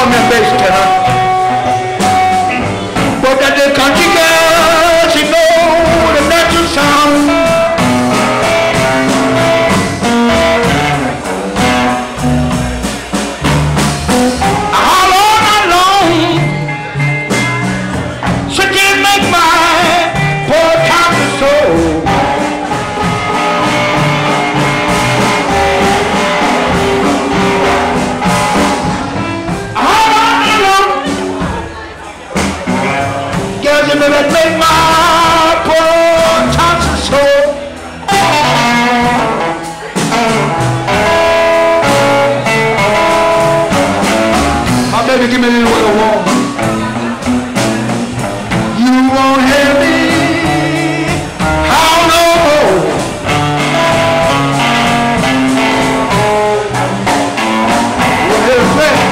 on that bass tenor. But that the country girl, she know the natural sound. All night long, she can make my poor tiny soul. That make my poor tiny soul. My baby, give me a little bit of warm. You won't hear me howl no more. What is that?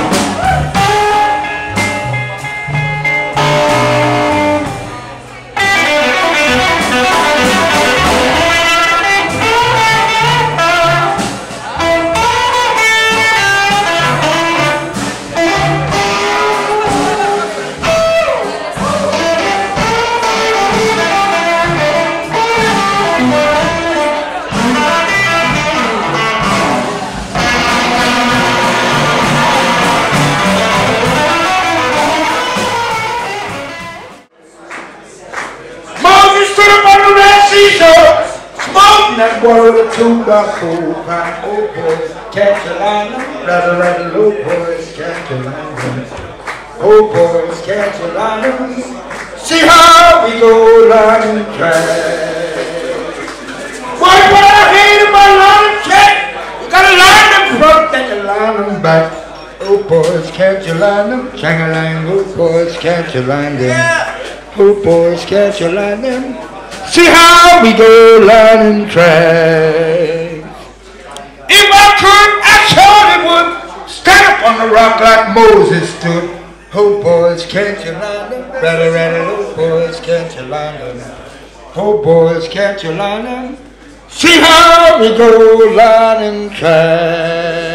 Smoking that boy with a tobacco pipe. Oh boys, catch a line, rattle, rattle, oh boys, catch a line. Oh boys, catch a line. See how we go line and track. Boy, what I hate about line and track, you gotta line them front, then you line them back. Oh boys, catch a line, chang a line. Oh boys, catch a line them. Oh boys, catch a line them. See how we go line and track. If I could, I surely would stand up on the rock like Moses stood. Oh boys, can't you line them? Rattle, rattle, oh boys, can't you line them? Oh boys, can't you line them? See how we go line and track.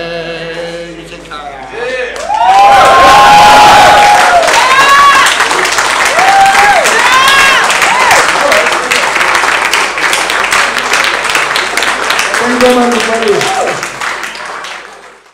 Thank you very much, everybody.